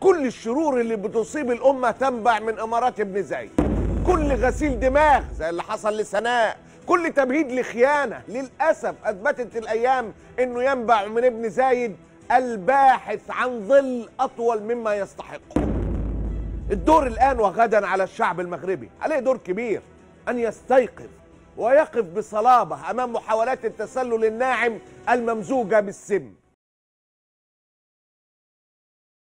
كل الشرور اللي بتصيب الأمة تنبع من إمارات ابن زايد. كل غسيل دماغ زي اللي حصل لسناء، كل تمهيد لخيانة للأسف أثبتت الأيام إنه ينبع من ابن زايد الباحث عن ظل أطول مما يستحق. الدور الآن وغدا على الشعب المغربي، عليه دور كبير أن يستيقظ ويقف بصلابة أمام محاولات التسلل الناعم الممزوجة بالسم.